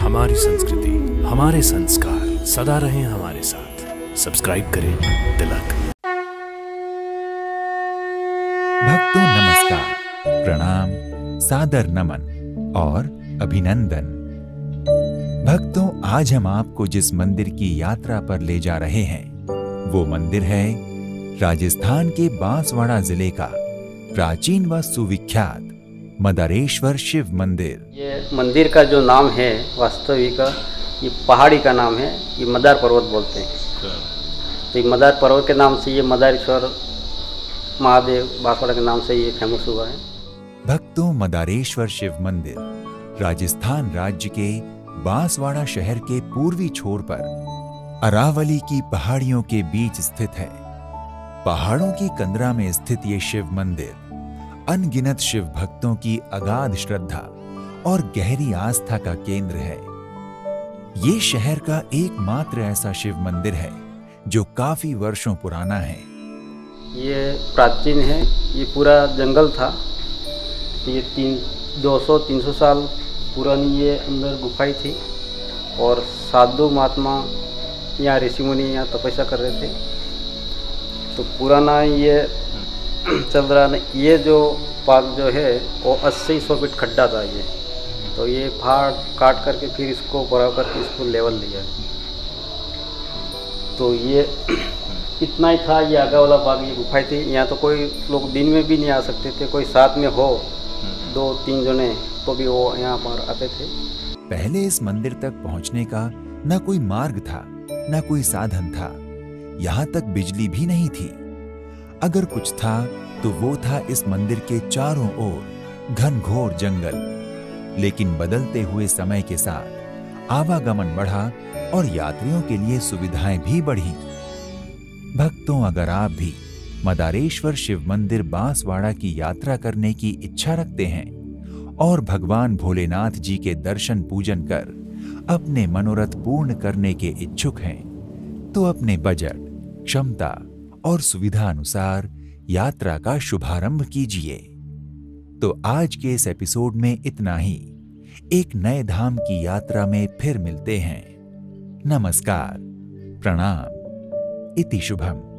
हमारी संस्कृति, हमारे संस्कार सदा रहें हमारे साथ। सब्सक्राइब करें तिलक। भक्तों नमस्कार, प्रणाम, सादर नमन और अभिनंदन। भक्तों, आज हम आपको जिस मंदिर की यात्रा पर ले जा रहे हैं वो मंदिर है राजस्थान के बांसवाड़ा जिले का प्राचीन व सुविख्यात मदारेश्वर शिव मंदिर। ये मंदिर का जो नाम है वास्तविक, ये पहाड़ी का नाम है। ये मदार पर्वत बोलते हैं। तो ये मदार पर्वत के नाम से ये मदारेश्वर महादेव बांसवाड़ा के नाम से ये फेमस हुआ है। भक्तों, मदारेश्वर शिव मंदिर राजस्थान राज्य के बांसवाड़ा शहर के पूर्वी छोर पर अरावली की पहाड़ियों के बीच स्थित है। पहाड़ों की कंदरा में स्थित ये शिव मंदिर अनगिनत शिव भक्तों की अगाध श्रद्धा और गहरी आस्था का केंद्र है। ये शहर का एकमात्र ऐसा शिव मंदिर है जो काफी वर्षों पुराना है। ये प्राचीन है। ये पूरा जंगल था। ये 200-300 साल पुरानी ये अंदर गुफाएं थी और साधु महात्मा यहाँ ऋषि मुनि यहाँ तपस्या कर रहे थे। तो पुराना ये चल रहा नहीं। ये जो पार्क जो है वो 80-100 फीट खड्डा था ये। तो ये पहाड़ काट करके फिर इसको बराबर करके इसको लेवल लिया। तो ये इतना ही था। ये आगे वाला भाग ये गुफाएं थी। यहाँ तो कोई लोग दिन में भी नहीं आ सकते थे। कोई साथ में हो 2-3 जने तो भी वो यहाँ पर आते थे। पहले इस मंदिर तक पहुंचने का न कोई मार्ग था, न कोई साधन था। यहाँ तक बिजली भी नहीं थी। अगर कुछ था तो वो था इस मंदिर के चारों ओर घनघोर जंगल। लेकिन बदलते हुए समय के साथ आवागमन बढ़ा और यात्रियों के लिए सुविधाएं भी बढ़ी। भक्तों, अगर आप भी मदारेश्वर शिव मंदिर बांसवाड़ा की यात्रा करने की इच्छा रखते हैं और भगवान भोलेनाथ जी के दर्शन पूजन कर अपने मनोरथ पूर्ण करने के इच्छुक हैं, तो अपने बजट, क्षमता और सुविधा अनुसार यात्रा का शुभारंभ कीजिए। तो आज के इस एपिसोड में इतना ही। एक नए धाम की यात्रा में फिर मिलते हैं। नमस्कार, प्रणाम, इति शुभम।